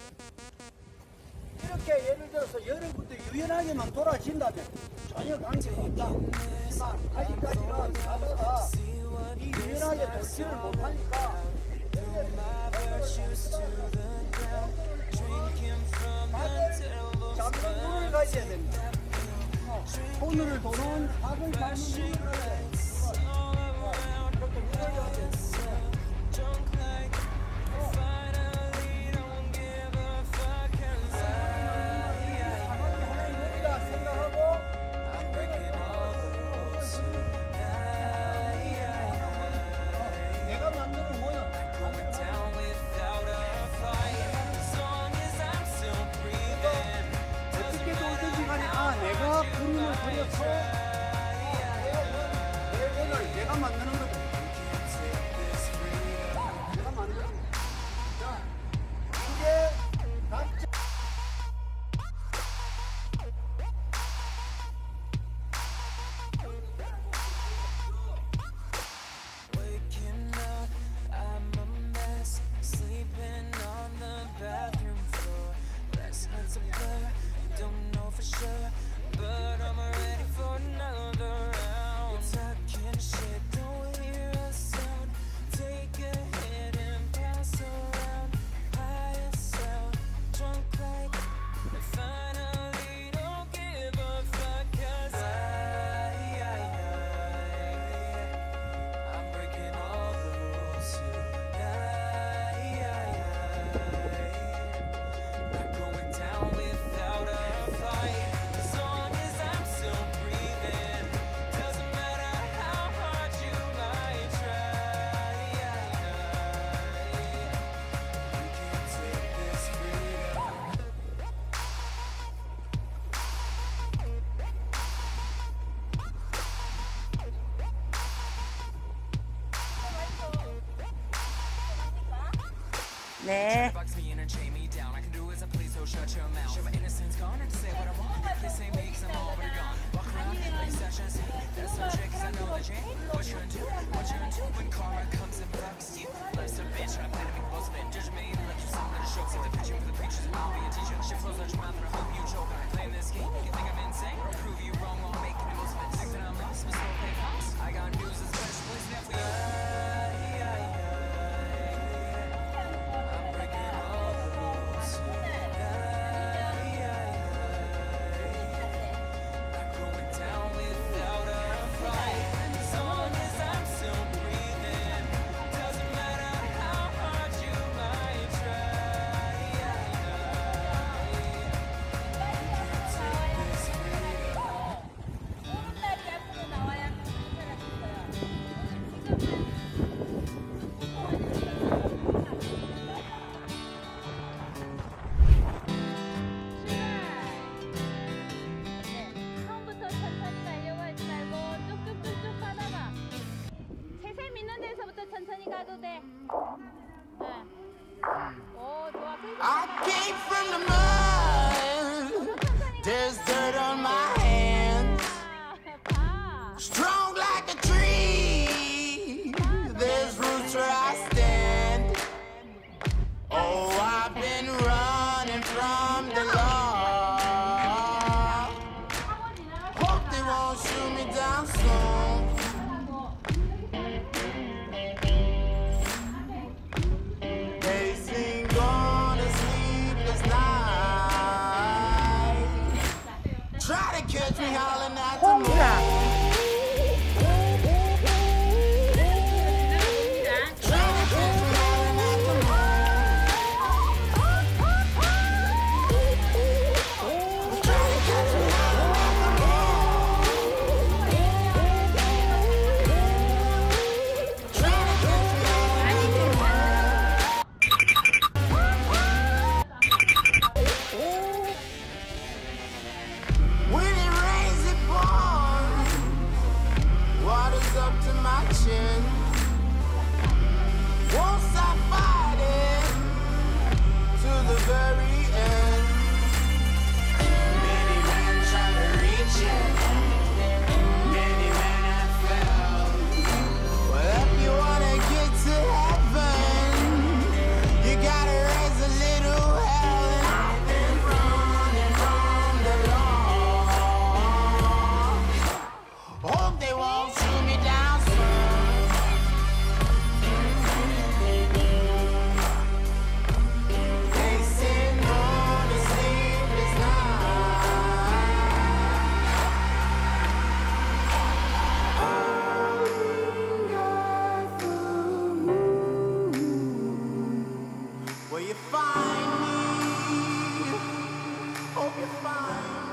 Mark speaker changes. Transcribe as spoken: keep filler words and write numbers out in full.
Speaker 1: 이렇게 예를 들어서 여름부터 유연하게만 돌아진다면 전혀 관계없다. 하지만 아직까지는 가다가 이 유연하게 돌지를 못하니까 다들 잡는 물을 가져야 됩니다. 손을 도는 작은 밟는 물을 가져야 됩니다. 이렇게 물을 가져야 됩니다. 내가 그림을 그려서 내가 내가 만드는 거죠. 내가 만드는 거. 자, 이게 각자
Speaker 2: 네.
Speaker 3: I came from the mud. There's dirt on my hands. Strong like a tree. There's roots where I stand. Oh, I've been running from the law. Hope they won't shoot me down soon. They sing on a sleepless night. Try to catch me howling at the moon. Up to my chin. Won't stop fighting to the very end. Many men try to reach it. Many men have failed. Well, if you wanna get to heaven, you gotta raise a little hell. Will you find me? Hope you find me.